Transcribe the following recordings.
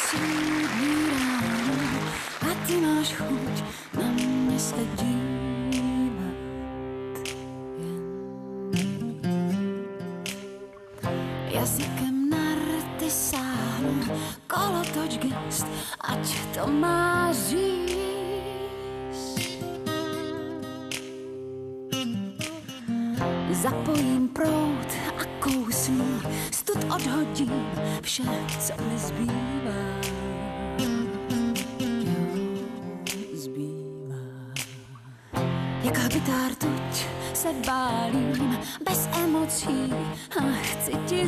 svůdný ráno a ty máš chuť na mě se dívat jen. Jazykem na rty sáhnu, kolotoč gest, ať to má říct. Zapojím proud a kousnu, stud odhodím vše, co mi zbývá. Jak hbitár tuď se bálím, bez emocí a chci ti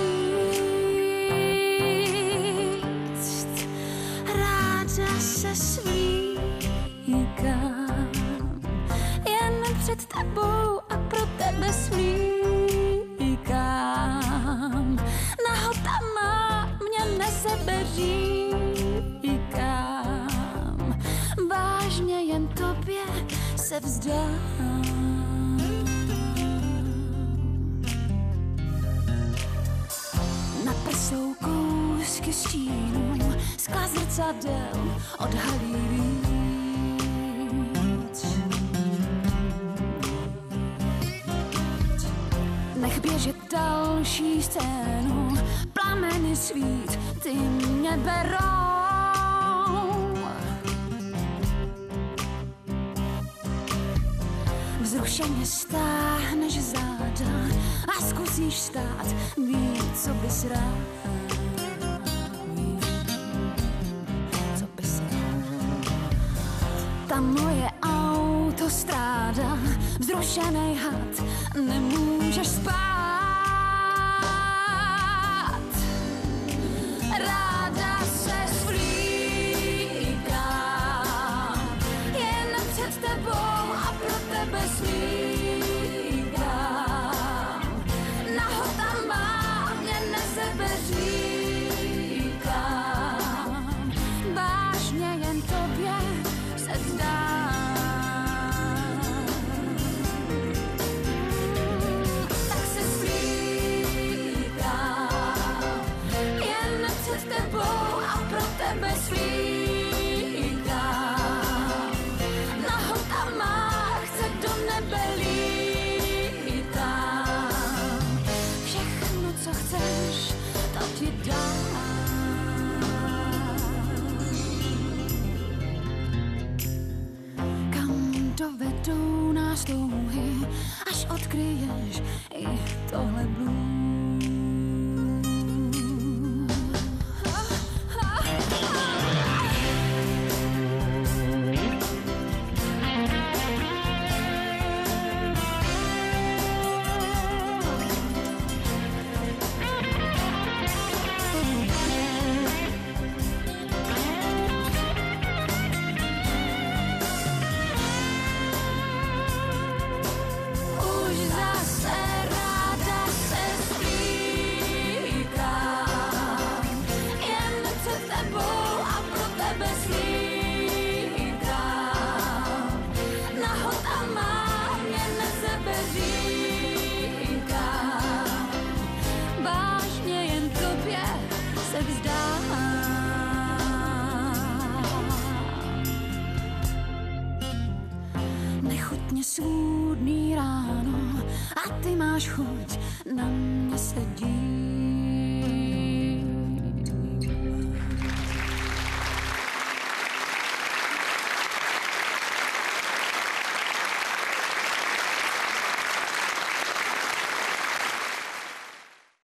říct, ráda se svlíkám jen před tebou a pro tebe smíkám. Nahota má mě nese říkám, vážně jen tobě se vzdám. Na prsou kousky stínů, skla zrcadel odhalí víc. Nech běžet další scénu, plameny svít, ty mě berou. Vzrušeně stáhneš záda a zkusíš stát, víc, co bys rád. Co bys rád. Ta moje autostráda, vzrušenej had, nemůžeš spát. Ráda se svlíkám jen před tebou a pro tebe slíkám. Nahota má mě nese říkám, vážně jen tobě se vzdám. Tak se slíkám jen před tebou a pro tebe slíkám. Nahota má chce do nebe lítám. Všechno, co chceš, to ti dám. Kam dovedou nás touhy, až odkryješ i tohle blue. Už zase ráda se slíkám jen před tebou a pro tebe slíkám. Nahota má mě nese říkám, vážně jen tobě se vzdám. Nechutně svůdný ráno a ty máš chuť na mě se dívat.